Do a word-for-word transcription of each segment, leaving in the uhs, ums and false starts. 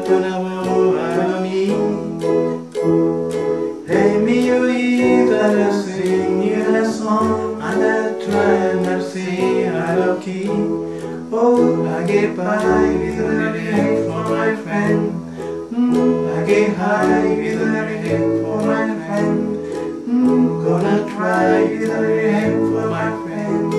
gonna move on me. Hey me, you either sing you a song, and I try and I sing out of key. Oh, I get by with a lyric for my friend. Mm, I get high with a lyric for my friend. Mm, gonna try with a lyric for my friend.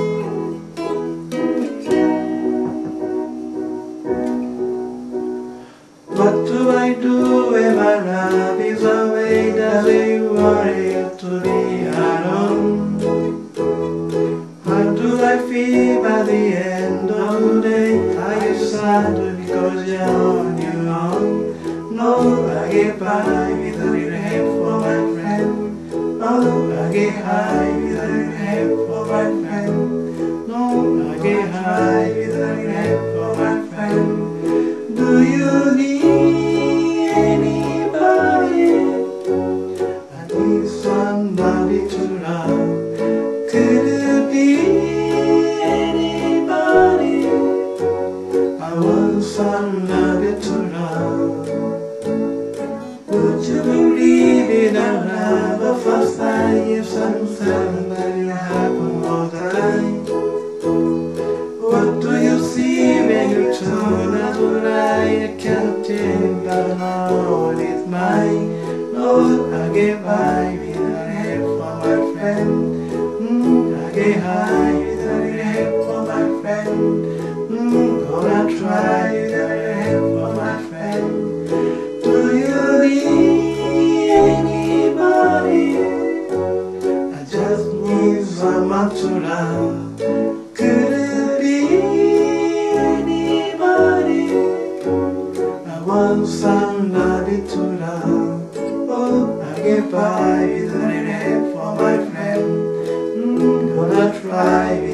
What do I do when my love is away? Does it worry you to be alone? How do I feel by the end of the day? Are you sad because you're on your own? No, I get by with a little help for my friend. Oh, I get high with a little help for my friend. No, I get high with a little help for my friend. Do you need anybody? I need somebody to love. Could it be anybody? I want somebody to love. Would you believe in a love at first sight? If something happen all the time. What do you see when you turn out the light? I can't tell, but I know it's mine. No, I get by with a help for my friend. Mm, I get high with a help for my friend. Mm, gonna try with a help for my friend. Do you need anybody? I just need someone to love. Could it be anybody? I want somebody to love. Oh, I get by with a little help for my friend. Mm, gonna try.